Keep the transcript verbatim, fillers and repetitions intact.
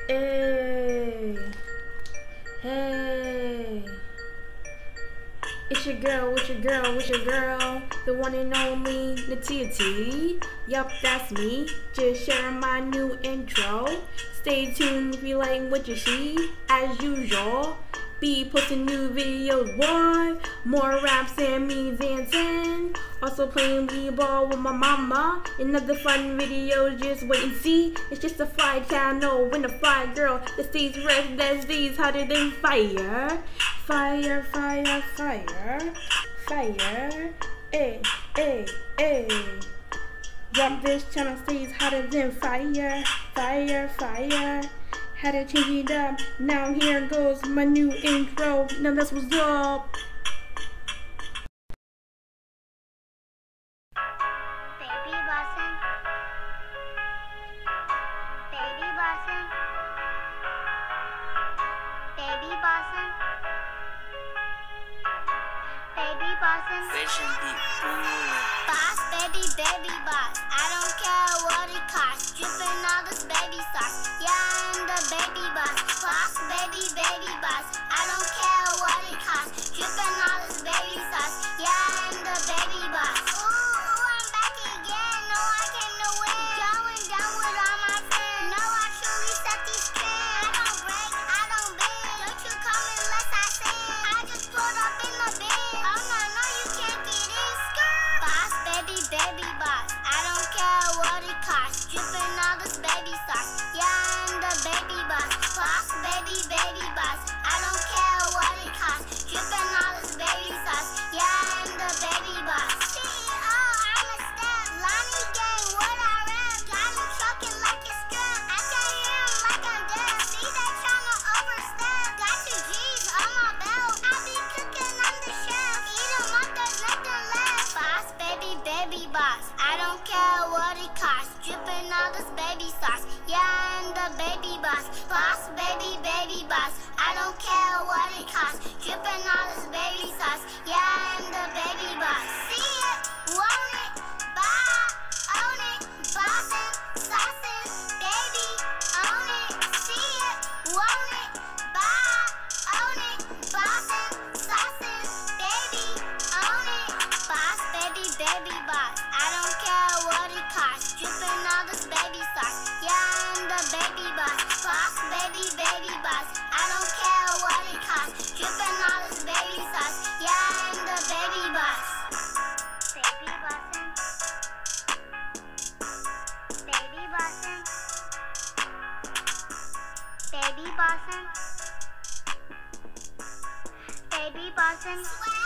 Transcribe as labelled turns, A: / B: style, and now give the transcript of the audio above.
A: Hey, hey. It's your girl, it's your girl, it's your girl, the one and only Natiya. Yup, that's me. Just sharing my new intro. Stay tuned if you like what you see. As usual, be posting new videos, boy. More raps and me dancing. Also playing b-ball with my mama. Another fun video, just wait and see. It's just a fly channel when a fly girl that stays red, that stays hotter than fire. Fire, fire, fire, fire, eh, eh, eh. Yup, this channel stays hotter than fire, fire, fire. Had to change it up, now here goes my new intro. Now that's what's up.
B: Baby bossing, baby bossing, baby bossing, baby bossing.
C: Vision be booming.
B: Boss, baby, baby boss. I don't care what it costs. Dripping all this baby sauce. Yeah, I'm the baby boss. Boss, baby, baby boss. I don't care what it costs. Dripping all this baby sauce. Yeah, I'm the baby boss. Ooh, ooh, I'm back again. No, I came to win. Going down with all my friends. No, I truly set these trends. I don't break, I don't bend. Don't you come unless I sing. I just pulled up in the bin. Oh no, no, you can't get in. Skirt. Boss, baby, baby boss. I don't care what it costs. Dripping all this baby sauce. Yeah, I'm the baby boss. Boss, baby, baby boss. I don't care what it costs. Dripping all this baby sauce. Yeah, I'm the baby boss. C E O, I'm a step. Lani gang, what I rap. Got him choking like a strap. I can hear him like I'm deaf. See that tryna overstep. Got two G's on my belt. I be cooking, I'm the chef. Eat 'em up, there's nothing left. Boss, baby, baby boss. I don't care what it costs. Dripping all this baby sauce. Yeah, I'm the baby boss. Boss, baby, baby boss. I don't care what it costs. Dripping all this baby sauce. Yeah, I'm the baby boss. See it, want it, buy, own it, bossin', saucin', baby, own it. See it, want it, buy, own it, bossin', saucin', baby, own it. Boss, baby, baby boss. I don't care what it costs. Dripping all this baby sauce. Yeah, I'm the baby boss. Boss, baby, baby boss. I don't care what it costs. Dripping all this baby sauce. Yeah, I'm the baby boss. Baby bossin', baby bossin', baby bossin', baby bossin'.